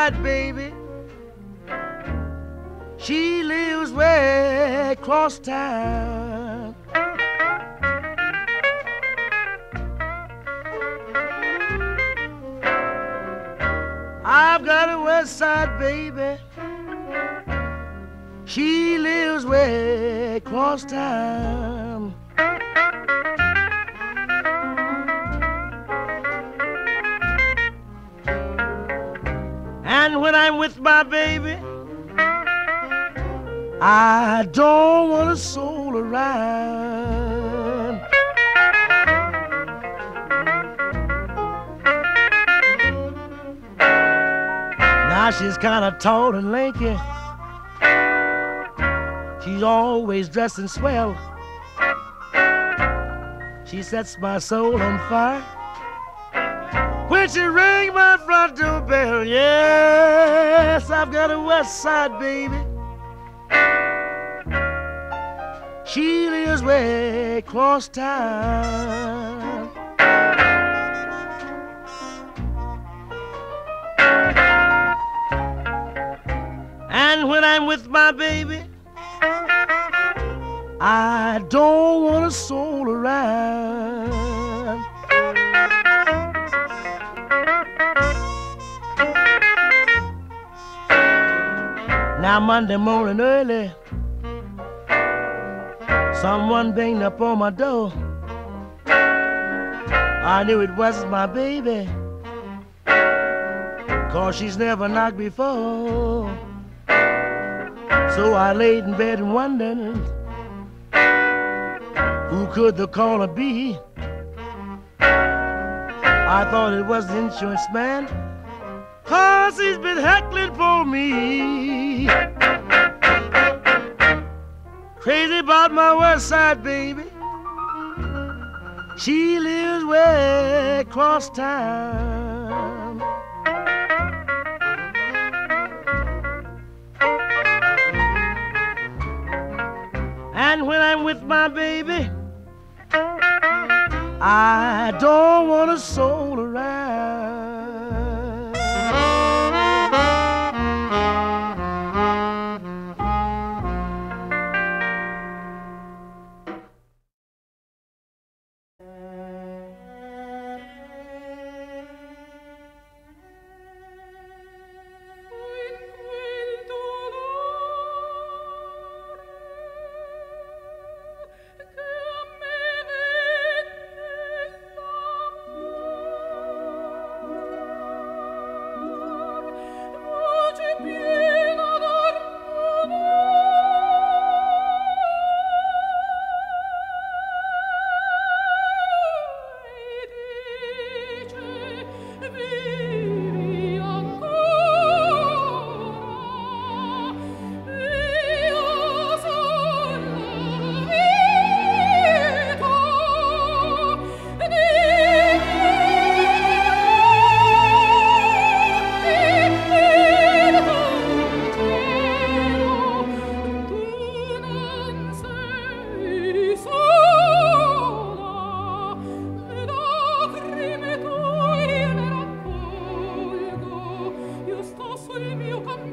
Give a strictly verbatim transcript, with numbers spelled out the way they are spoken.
Side, baby. She lives way across town. I've got a West Side baby. She lives way across town. And when I'm with my baby, I don't want a soul around. Now she's kind of tall and lanky. She's always dressing swell. She sets my soul on fire when she rings my front door bell. Yes, I've got a West Side baby. She lives way across town. And when I'm with my baby, I don't want a soul around. Now Monday morning early, someone banged up on my door. I knew it wasn't my baby, 'cause she's never knocked before. So I laid in bed and wondered, who could the caller be? I thought it was the insurance man, 'cause he's been heckling for me. Crazy about my West Side baby. She lives way across town. And when I'm with my baby, I don't want a soul around. Sul mio cammino